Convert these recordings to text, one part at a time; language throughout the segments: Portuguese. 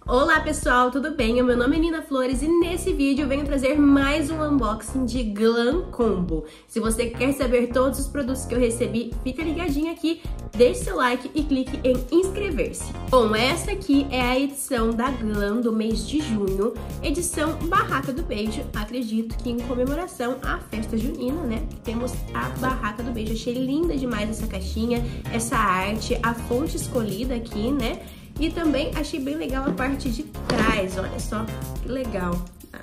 Olá pessoal, tudo bem? Meu nome é Nina Flores e nesse vídeo eu venho trazer mais um unboxing de Glam Combo. Se você quer saber todos os produtos que eu recebi, fica ligadinho aqui, deixe seu like e clique em inscrever-se. Bom, essa aqui é a edição da Glam do mês de junho, edição Barraca do Beijo, acredito que em comemoração à festa junina, né? Temos a Barraca do Beijo. Achei linda demais essa caixinha, essa arte, a fonte escolhida aqui, né? E também achei bem legal a parte de trás, olha só que legal.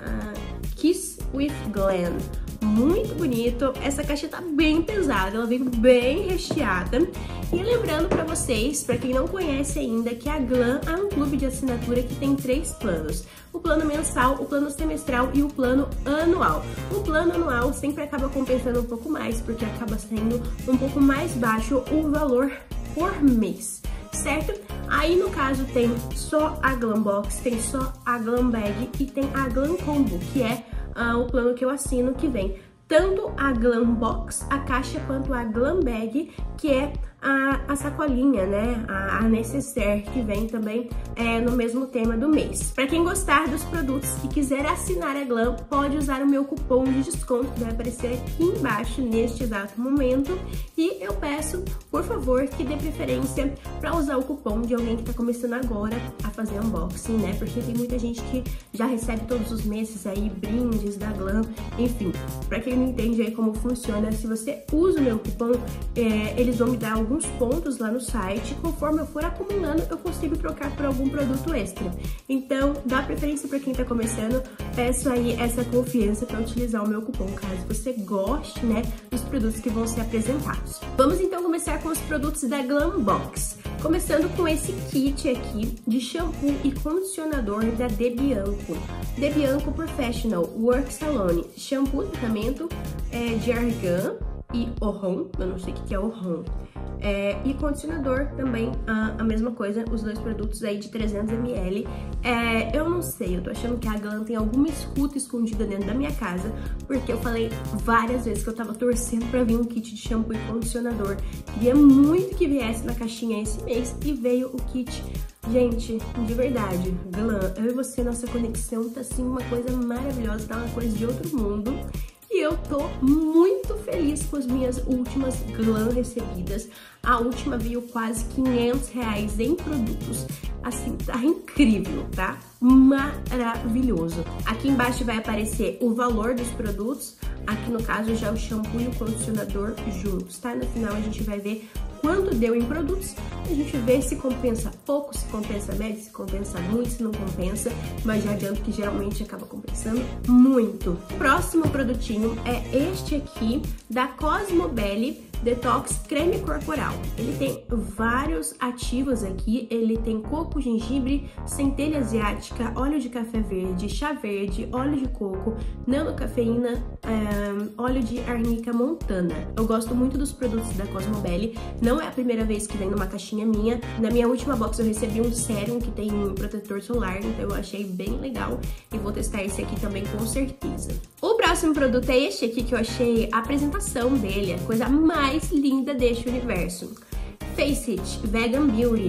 Kiss with Glam, muito bonito. Essa caixa tá bem pesada, ela veio bem recheada. E lembrando pra vocês, pra quem não conhece ainda, que a Glam é um clube de assinatura que tem 3 planos. O plano mensal, o plano semestral e o plano anual. O plano anual sempre acaba compensando um pouco mais, porque acaba sendo um pouco mais baixo o valor por mês, certo? Aí no caso tem só a Glam Box, tem só a Glam Bag e tem a Glam Combo, que é o plano que eu assino, que vem tanto a Glam Box, a caixa, quanto a Glam Bag, que é a sacolinha, né? A necessaire, que vem também no mesmo tema do mês. Para quem gostar dos produtos e quiser assinar a Glam, pode usar o meu cupom de desconto, que vai aparecer aqui embaixo neste exato momento. E eu peço, por favor, que dê preferência para usar o cupom de alguém que está começando agora a fazer unboxing, né? Porque tem muita gente que já recebe todos os meses aí brindes da Glam, enfim. Para quem não entende aí como funciona, se você usa o meu cupom, eles vão me dar alguns pontos lá no site. Conforme eu for acumulando, eu consigo trocar por algum produto extra. Então, dá preferência para quem tá começando. Peço aí essa confiança para utilizar o meu cupom, caso você goste, né, dos produtos que vão ser apresentados. Vamos então começar com os produtos da Glam Box. Começando com esse kit aqui de shampoo e condicionador da Debianco. Debianco Professional Work Salon. Shampoo, tratamento de argan e Oron, eu não sei o que é Oron. E condicionador também, a mesma coisa, os dois produtos aí de 300 ml. Eu não sei, eu tô achando que a Glam tem alguma escuta escondida dentro da minha casa, porque eu falei várias vezes que eu tava torcendo pra vir um kit de shampoo e condicionador. Queria muito que viesse na caixinha esse mês e veio o kit. Gente, de verdade, Glam, eu e você, nossa conexão tá assim uma coisa maravilhosa, tá uma coisa de outro mundo. E eu tô muito feliz com as minhas últimas Glam recebidas. A última veio quase R$500 em produtos. Assim, tá incrível, tá? Maravilhoso. Aqui embaixo vai aparecer o valor dos produtos. Aqui no caso já o shampoo e o condicionador juntos, tá? No final a gente vai ver quanto deu em produtos, a gente vê se compensa pouco, se compensa médio, se compensa muito, se não compensa, mas já adianto que geralmente acaba compensando muito. O próximo produtinho é este aqui, da Cosmobelly Detox Creme Corporal. Ele tem vários ativos aqui, ele tem coco, gengibre, centelha asiática, óleo de café verde, chá verde, óleo de coco, nanocafeína, óleo de arnica montana. Eu gosto muito dos produtos da Cosmobelly, não é a primeira vez que vem numa caixinha minha. Na minha última box eu recebi um sérum que tem um protetor solar, então eu achei bem legal e vou testar esse aqui também com certeza. O próximo produto é este aqui, que eu achei a apresentação dele, a coisa mais linda deste universo. Face It Vegan Beauty.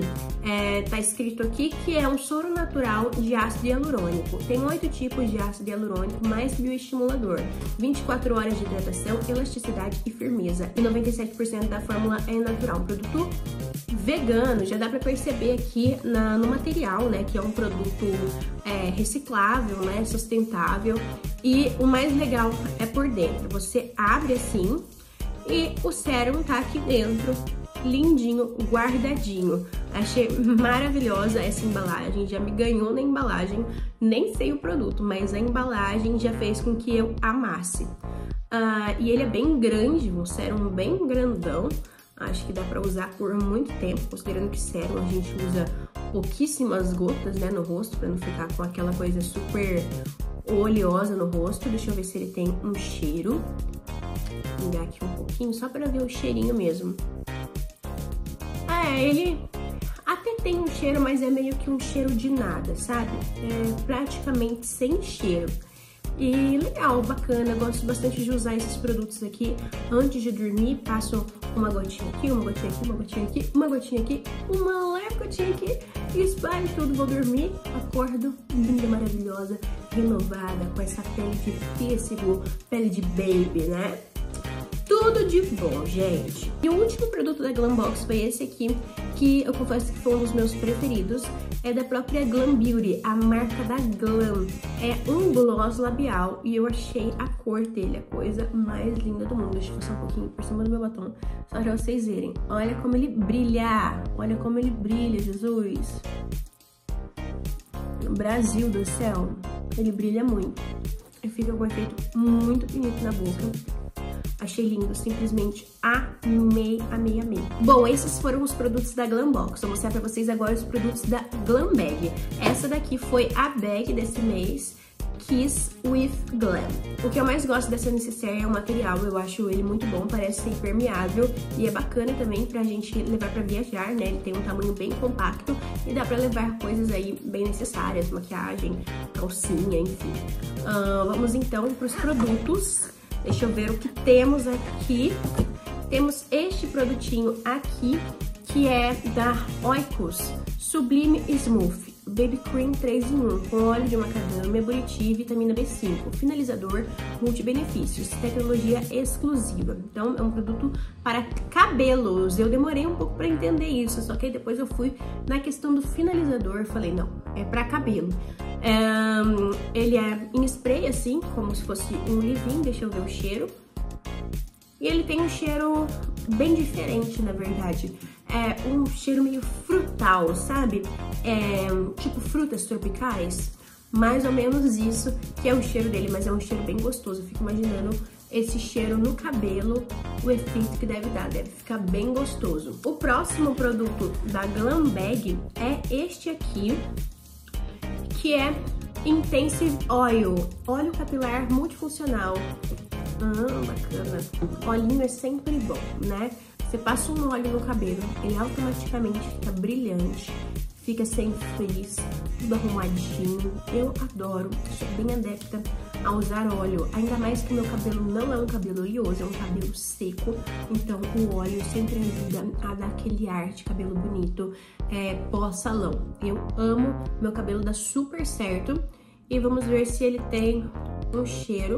Tá escrito aqui que é um soro natural de ácido hialurônico. Tem 8 tipos de ácido hialurônico mais bioestimulador, 24 horas de hidratação, elasticidade e firmeza. E 97% da fórmula é natural. Um produto vegano, já dá pra perceber aqui no material, né, que é um produto reciclável, né, sustentável. E o mais legal é por dentro. Você abre assim e o sérum tá aqui dentro, lindinho, guardadinho. Achei maravilhosa essa embalagem, já me ganhou na embalagem, nem sei o produto, mas a embalagem já fez com que eu amasse. E ele é bem grande, um sérum bem grandão, acho que dá pra usar por muito tempo, considerando que sérum a gente usa pouquíssimas gotas, né, no rosto, pra não ficar com aquela coisa super oleosa no rosto. Deixa eu ver se ele tem um cheiro. Vou ligar aqui um pouquinho, só pra ver o cheirinho mesmo. Ele até tem um cheiro, mas é meio que um cheiro de nada, sabe? É praticamente sem cheiro. E legal, bacana, gosto bastante de usar esses produtos aqui antes de dormir, passo uma gotinha aqui, uma gotinha aqui, uma gotinha aqui, uma gotinha aqui, uma leve gotinha aqui, espalho tudo, vou dormir, acordo linda, maravilhosa, renovada, com essa pele de pêssego, pele de baby, né? Tudo de bom, gente. E o último produto da Glambox foi esse aqui, que eu confesso que foi um dos meus preferidos. É da própria Glam Beauty, a marca da Glam. É um gloss labial e eu achei a cor dele a coisa mais linda do mundo. Deixa eu passar um pouquinho por cima do meu batom, só pra vocês verem. Olha como ele brilha, olha como ele brilha, Jesus. Brasil do céu, ele brilha muito. E fica com um efeito muito bonito na boca. Achei lindo, simplesmente amei, amei, amei. Bom, esses foram os produtos da Glambox. Vou mostrar pra vocês agora os produtos da Glam Bag. Essa daqui foi a bag desse mês, Kiss with Glam. O que eu mais gosto dessa necessaire é o material, eu acho ele muito bom, parece ser impermeável e é bacana também pra gente levar pra viajar, né? Ele tem um tamanho bem compacto e dá pra levar coisas aí bem necessárias, maquiagem, calcinha, enfim. Vamos então pros produtos. Deixa eu ver o que temos aqui. Temos este produtinho aqui, que é da Oikos Sublime Smooth Baby Cream 3 em 1, com óleo de macadâmia, buriti e vitamina B5, finalizador, multibenefícios, tecnologia exclusiva. Então, é um produto para cabelos. Eu demorei um pouco para entender isso, só que aí depois eu fui na questão do finalizador e falei, não, é para cabelo. Ele é em spray, assim, como se fosse um leave-in, deixa eu ver o cheiro. E ele tem um cheiro bem diferente, na verdade. É um cheiro meio frutal, sabe? Tipo frutas tropicais. Mais ou menos isso que é o cheiro dele, mas é um cheiro bem gostoso. Eu fico imaginando esse cheiro no cabelo, o efeito que deve dar, deve ficar bem gostoso. O próximo produto da Glam Bag é este aqui, que é Intensive Oil, óleo capilar multifuncional. Bacana. Olhinho é sempre bom, né? Você passa um óleo no cabelo, ele automaticamente fica brilhante, fica sem frizz, tudo arrumadinho. Eu adoro, sou bem adepta a usar óleo, ainda mais que meu cabelo não é um cabelo oleoso, é um cabelo seco, então o óleo sempre ajuda a dar aquele ar de cabelo bonito pós-salão. Eu amo, meu cabelo dá super certo. E vamos ver se ele tem um cheiro.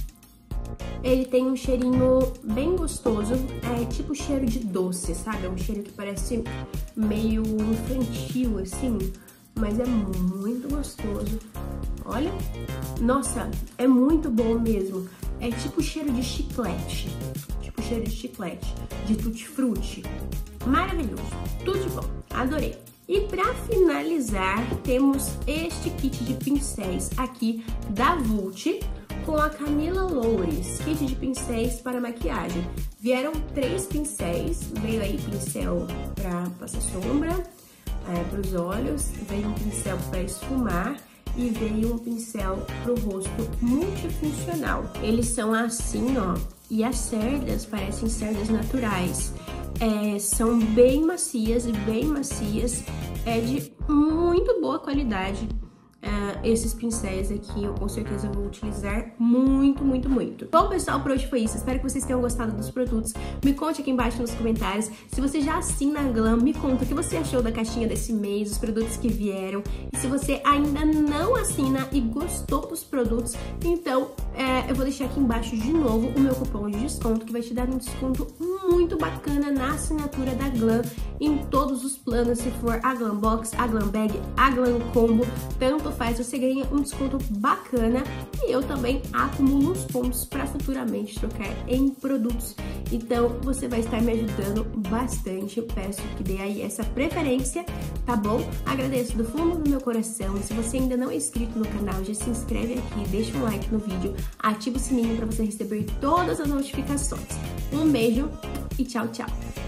Ele tem um cheirinho bem gostoso, tipo cheiro de doce, sabe? É um cheiro que parece meio infantil, assim, mas é muito gostoso. Olha, nossa, é muito bom mesmo. É tipo cheiro de chiclete, de tutti-frutti. Maravilhoso, tudo de bom, adorei. E para finalizar, temos este kit de pincéis aqui da Vult, com a Camila Loures, kit de pincéis para maquiagem. Vieram 3 pincéis, veio aí pincel para passar sombra, para os olhos, veio um pincel para esfumar e veio um pincel para o rosto multifuncional. Eles são assim, ó, e as cerdas parecem cerdas naturais. São bem macias, é de muito boa qualidade. Esses pincéis aqui eu com certeza vou utilizar muito, muito, muito. Bom, pessoal, por hoje foi isso. Espero que vocês tenham gostado dos produtos. Me conte aqui embaixo nos comentários. Se você já assina a Glam, me conta o que você achou da caixinha desse mês, os produtos que vieram. E se você ainda não assina e gostou dos produtos, então eu vou deixar aqui embaixo de novo o meu cupom de desconto, que vai te dar um desconto muito bacana na assinatura da Glam, em todos os planos, se for a Glambox, a Glam Bag, a Glam Combo, tanto faz, você ganha um desconto bacana e eu também acumulo os pontos para futuramente trocar em produtos. Então você vai estar me ajudando bastante, eu peço que dê aí essa preferência, tá bom? Agradeço do fundo do meu coração. Se você ainda não é inscrito no canal, já se inscreve aqui, deixa um like no vídeo, ativa o sininho para você receber todas as notificações. Um beijo e tchau, tchau!